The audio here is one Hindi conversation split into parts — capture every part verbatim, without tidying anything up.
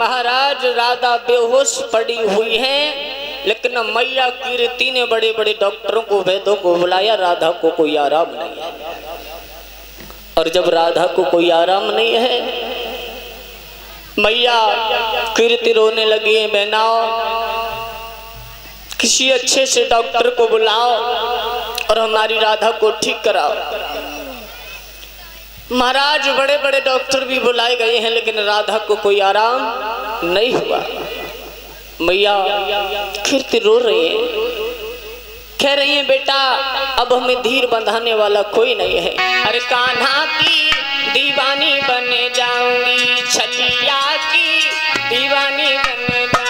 महाराज राधा बेहोश पड़ी हुई है, लेकिन मैया कीर्ति ने बड़े बड़े डॉक्टरों को वैद्यों को बुलाया, राधा को कोई आराम नहीं है। और जब राधा को कोई आराम नहीं है, मैया कीर्ति रोने लगी है, बहनाओ किसी अच्छे से डॉक्टर को बुलाओ और हमारी राधा को ठीक कराओ। महाराज बड़े बड़े डॉक्टर भी बुलाए गए हैं, लेकिन राधा को कोई आराम नहीं हुआ। मैया कीर्ति रो रही है, कह रही है बेटा अब हमें धीर बंधाने वाला कोई नहीं है। अरे कान्हा की दीवानी बने जाऊंगी, छलिया की दीवानी बने जाऊंगी।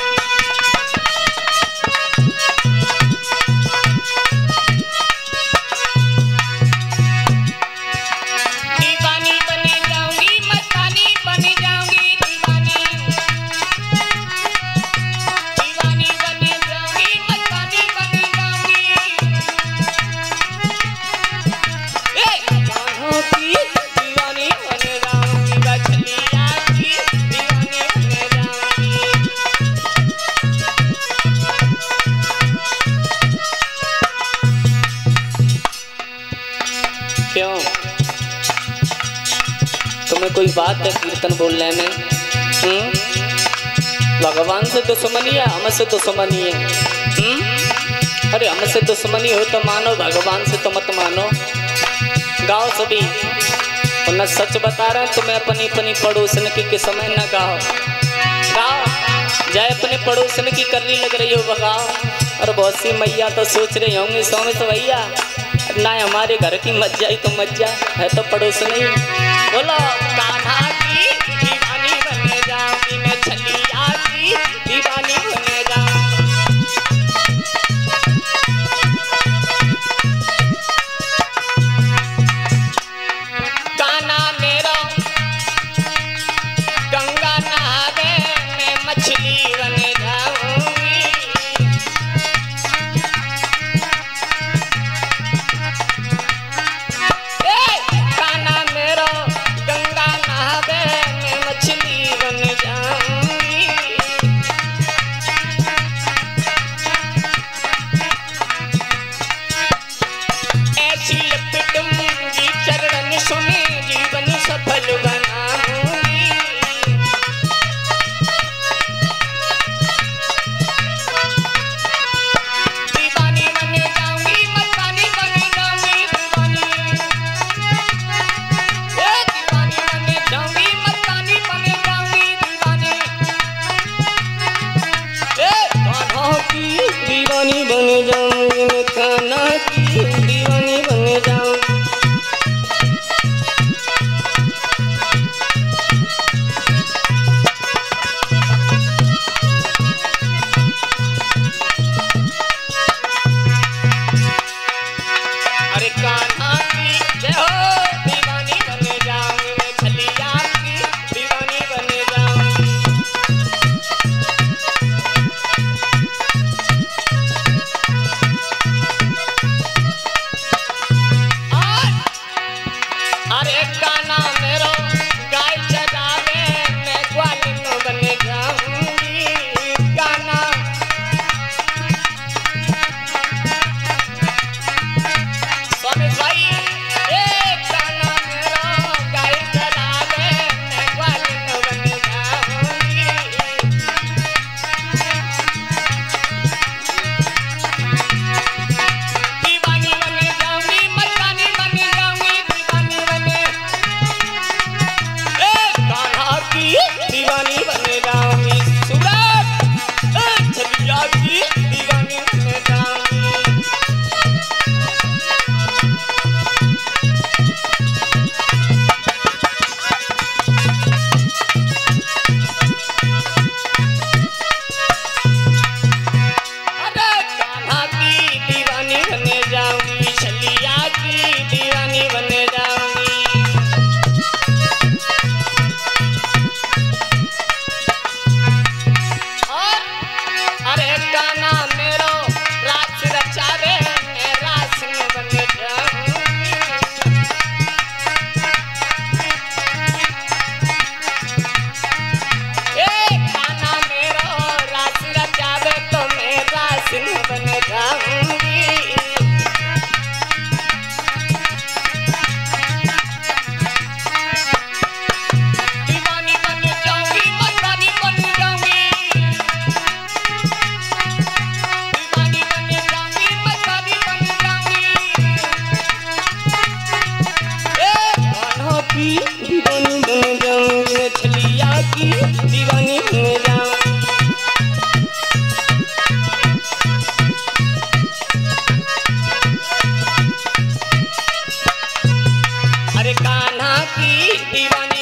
तुम्हें कोई बात है कीर्तन बोलने में? हम्म? भगवान से दुश्मनी है, हमसे दुश्मनी है। हम्म? अरे हमसे दुश्मनी हो तो मानो, भगवान से तो मत मानो। गाओ सभी, और न सच बता रहा तुम्हें अपनी अपनी पड़ोसन की के समय न गाओ। गाओ जाए अपने पड़ोसन की करनी लग रही हो बगाओ। और बहुत सी मैया तो सोच रहे होंगे स्वामी तो भैया ना हमारे घर की मज्जा ही तो मज्जा है तो पड़ोस नहीं। बोलो कान्हा की दीवानी बने जाऊंगी मैं, छलिया की दीवानी बने जाऊंगी। कान्हा मेरा गंगा नहावे मैं मछली बने जाऊंगी। दीवानी बन जाऊंगी मैं, कान्हा की दीवानी बन जाऊंगी। अरे कान्हा की जय हो, दीवानी बन जाऊंगी मैं, छलिया की दीवानी बन जाऊंगी। अरे कान्हा मेरो गाय चरावे मैं, ग्वाल की दीवानी बन जाऊं, मैं छलिया की दीवानी बन जाऊं। अरे कान्हा की दीवानी